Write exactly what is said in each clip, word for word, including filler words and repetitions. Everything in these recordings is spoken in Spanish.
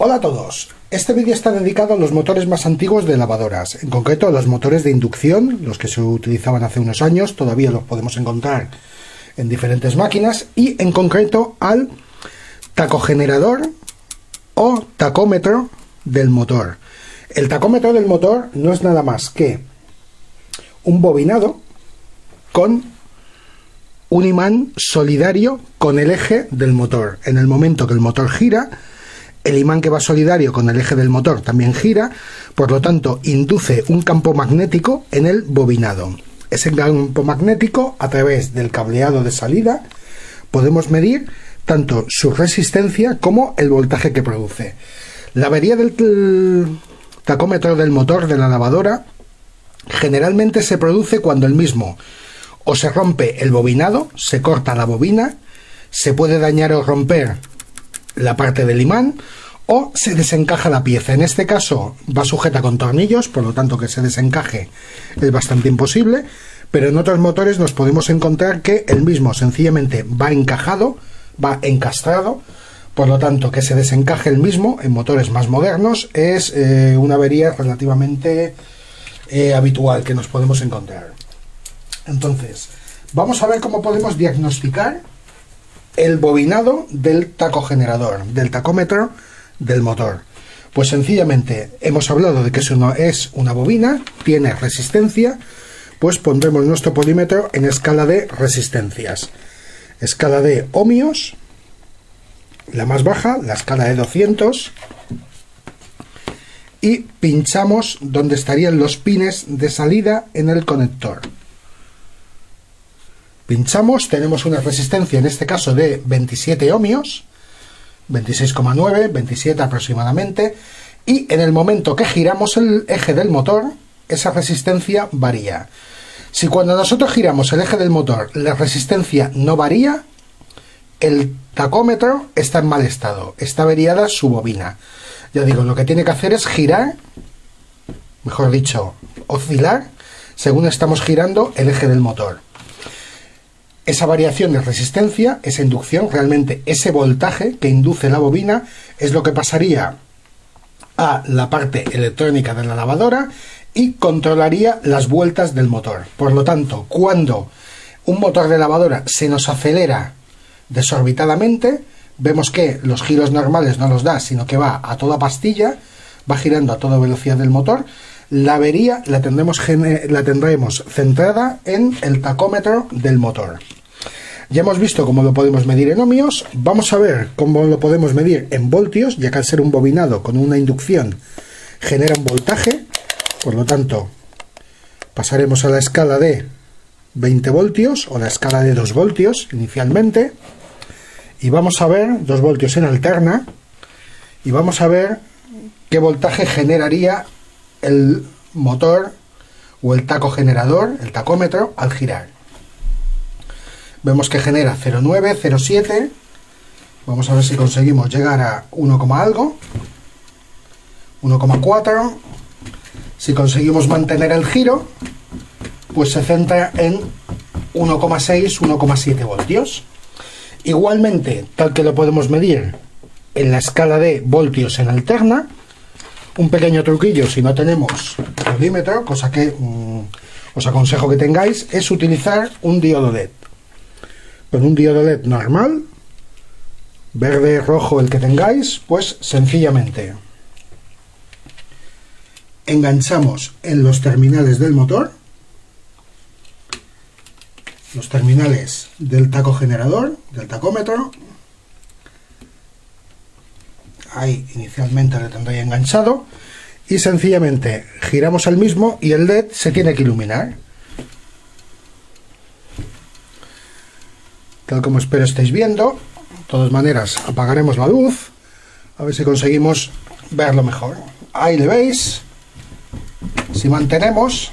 Hola a todos, este vídeo está dedicado a los motores más antiguos de lavadoras, en concreto a los motores de inducción, los que se utilizaban hace unos años, todavía los podemos encontrar en diferentes máquinas, y en concreto al tacogenerador o tacómetro del motor. El tacómetro del motor no es nada más que un bobinado con un imán solidario con el eje del motor. En el momento que el motor gira, el imán que va solidario con el eje del motor también gira, por lo tanto induce un campo magnético en el bobinado. Ese campo magnético, a través del cableado de salida, podemos medir tanto su resistencia como el voltaje que produce. La avería del tacómetro del motor de la lavadora generalmente se produce cuando el mismo o se rompe el bobinado, se corta la bobina, se puede dañar o romper la parte del imán, o se desencaja la pieza. En este caso va sujeta con tornillos, por lo tanto que se desencaje es bastante imposible, pero en otros motores nos podemos encontrar que el mismo sencillamente va encajado, va encastrado, por lo tanto que se desencaje el mismo en motores más modernos es eh, una avería relativamente eh, habitual que nos podemos encontrar. Entonces, vamos a ver cómo podemos diagnosticar el bobinado del tacogenerador, del tacómetro del motor. Pues sencillamente hemos hablado de que eso no es una bobina, tiene resistencia, pues pondremos nuestro polímetro en escala de resistencias. Escala de ohmios, la más baja, la escala de doscientos, y pinchamos donde estarían los pines de salida en el conector. Pinchamos, tenemos una resistencia en este caso de veintisiete ohmios, veintiséis coma nueve, veintisiete aproximadamente, y en el momento que giramos el eje del motor, esa resistencia varía. Si cuando nosotros giramos el eje del motor la resistencia no varía, el tacómetro está en mal estado, está averiada su bobina. Ya digo, lo que tiene que hacer es girar, mejor dicho, oscilar, según estamos girando el eje del motor. Esa variación de resistencia, esa inducción, realmente ese voltaje que induce la bobina es lo que pasaría a la parte electrónica de la lavadora y controlaría las vueltas del motor. Por lo tanto, cuando un motor de lavadora se nos acelera desorbitadamente, vemos que los giros normales no los da, sino que va a toda pastilla, va girando a toda velocidad del motor. La avería la tendremos, la tendremos centrada en el tacómetro del motor. Ya hemos visto cómo lo podemos medir en ohmios, vamos a ver cómo lo podemos medir en voltios, ya que al ser un bobinado con una inducción genera un voltaje, por lo tanto pasaremos a la escala de veinte voltios o la escala de dos voltios inicialmente, y vamos a ver dos voltios en alterna, y vamos a ver qué voltaje generaría el motor o el tacogenerador, el tacómetro, al girar. Vemos que genera cero coma nueve, cero coma siete. Vamos a ver si conseguimos llegar a uno, algo, uno coma cuatro. Si conseguimos mantener el giro, pues se centra en uno coma seis, uno coma siete voltios. Igualmente, tal que lo podemos medir en la escala de voltios en alterna. Un pequeño truquillo, si no tenemos polímetro, cosa que mmm, os aconsejo que tengáis, es utilizar un diodo L E D. Con un diodo L E D normal, verde, rojo, el que tengáis, pues sencillamente enganchamos en los terminales del motor, los terminales del tacogenerador, del tacómetro. Ahí inicialmente lo tendréis enganchado, y sencillamente giramos el mismo y el L E D se tiene que iluminar. Tal como espero estéis viendo. De todas maneras apagaremos la luz, a ver si conseguimos verlo mejor. Ahí le veis. Si mantenemos,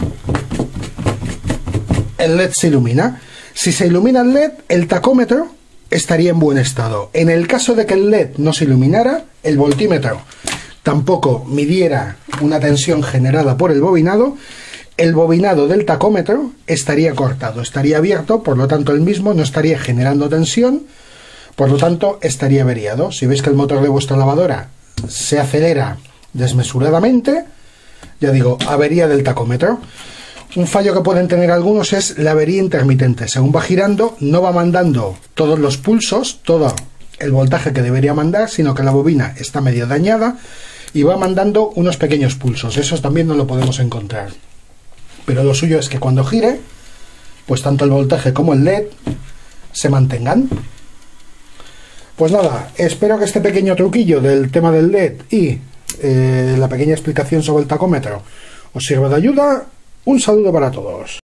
el L E D se ilumina. Si se ilumina el L E D, el tacómetro estaría en buen estado. En el caso de que el L E D no se iluminara, el voltímetro tampoco midiera una tensión generada por el bobinado, el bobinado del tacómetro estaría cortado, estaría abierto, por lo tanto el mismo no estaría generando tensión, por lo tanto estaría averiado. Si veis que el motor de vuestra lavadora se acelera desmesuradamente. Ya digo, avería del tacómetro. Un fallo que pueden tener algunos es la avería intermitente. Según va girando, no va mandando todos los pulsos, todo el voltaje que debería mandar, sino que la bobina está medio dañada y va mandando unos pequeños pulsos. Eso también no lo podemos encontrar. Pero lo suyo es que cuando gire, pues tanto el voltaje como el L E D se mantengan. Pues nada, espero que este pequeño truquillo del tema del L E D y eh, la pequeña explicación sobre el tacómetro os sirva de ayuda. Un saludo para todos.